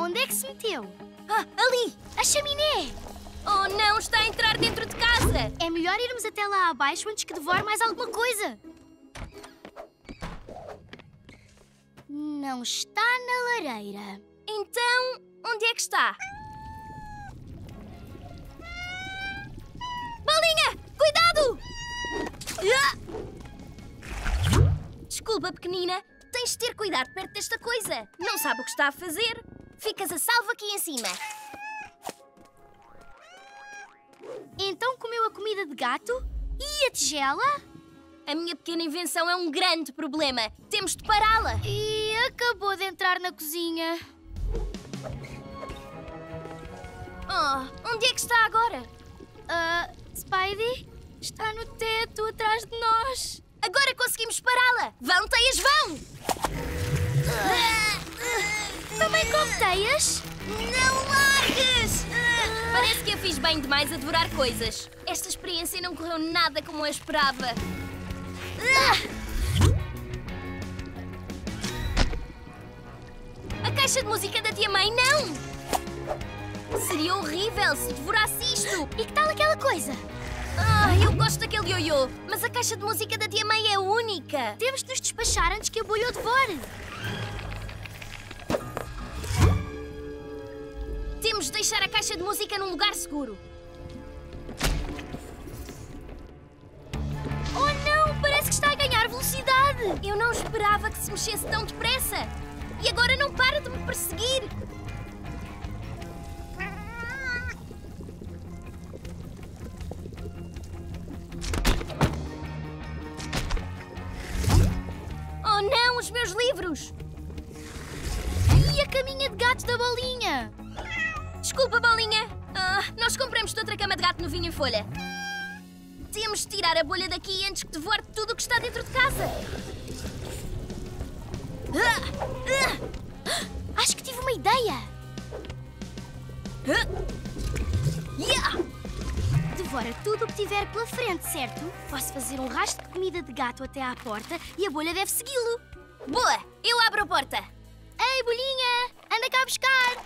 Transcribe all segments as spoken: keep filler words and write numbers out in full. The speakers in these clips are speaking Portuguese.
Onde é que se meteu? Ah, ali! A chaminé! Oh, não! Está a entrar dentro de casa! É melhor irmos até lá abaixo antes que devore mais alguma coisa. Não está na lareira. Então, onde é que está? Bolinha! Cuidado! Ah! Desculpa, pequenina. Tens de ter cuidado perto desta coisa. Não sabe o que está a fazer. Ficas a salvo aqui em cima. Então comeu a comida de gato? E a tigela? A minha pequena invenção é um grande problema. Temos de pará-la. E acabou de entrar na cozinha. Oh, onde é que está agora? Ah, Spidey? Está no teto, atrás de nós. Agora conseguimos pará-la. Vão, teias, vão! Também come teias? Não largues! Parece que eu fiz bem demais a devorar coisas. Esta experiência não correu nada como eu esperava. A caixa de música da tia mãe, não! Seria horrível se devorasse isto. E que tal aquela coisa? Ah, eu gosto daquele ioiô, mas a caixa de música da tia mãe é única. Temos de nos despachar antes que a bolha o devore. Temos de deixar a caixa de música num lugar seguro. Oh não, parece que está a ganhar velocidade. Eu não esperava que se mexesse tão depressa. E agora não para de me perseguir. Oh não, os meus livros! E a caminha de gato da Bolinha? Desculpa, Bolinha. Ah, nós compramos outra cama de gato no Vinho em Folha. Temos de tirar a bolha daqui antes que devore tudo o que está dentro de casa. Ah, ah. Acho que tive uma ideia. Ah. Yeah. Devora tudo o que tiver pela frente, certo? Posso fazer um rastro de comida de gato até à porta e a bolha deve segui-lo. Boa! Eu abro a porta. Ei, Bolinha! Anda cá buscar!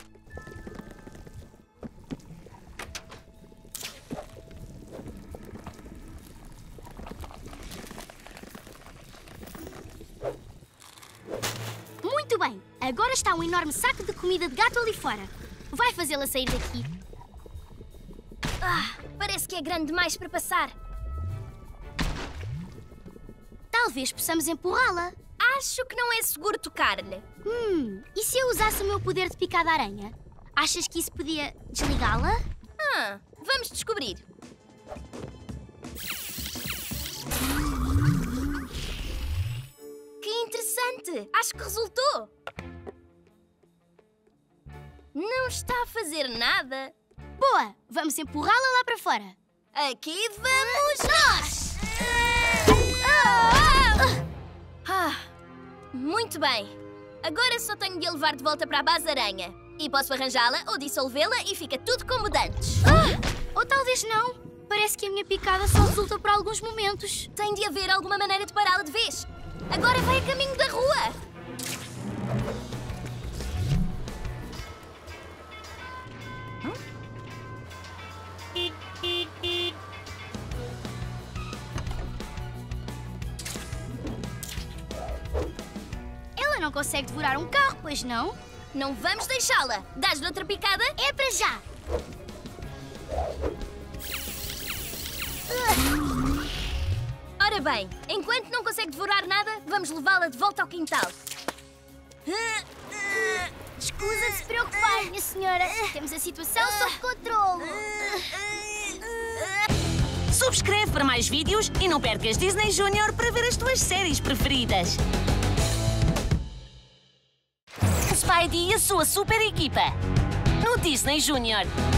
Muito bem! Agora está um enorme saco de comida de gato ali fora. Vai fazê-la sair daqui. Ah, parece que é grande demais para passar. Talvez possamos empurrá-la. Acho que não é seguro tocar-lhe. Hum, e se eu usasse o meu poder de picada-aranha? Achas que isso podia desligá-la? Ah, vamos descobrir. Que interessante! Acho que resultou. Não está a fazer nada. Boa! Vamos empurrá-la lá para fora. Aqui vamos nós! Ah, muito bem. Agora só tenho de a levar de volta para a base aranha. E posso arranjá-la ou dissolvê-la e fica tudo como dantes. Ah, ou talvez não. Parece que a minha picada só resulta por alguns momentos. Tem de haver alguma maneira de pará-la de vez. Agora vai a caminho da rua. Ela não consegue devorar um carro, pois não? Não vamos deixá-la. Dás-lhe outra picada? É para já. Ora bem, enquanto não consegue devorar nada, vamos levá-la de volta ao quintal. Escusa de se preocupar, minha senhora. Temos a situação sob controle. Subscreve para mais vídeos e não percas Disney Junior para ver as tuas séries preferidas. O Spidey e a sua super equipa no Disney Junior.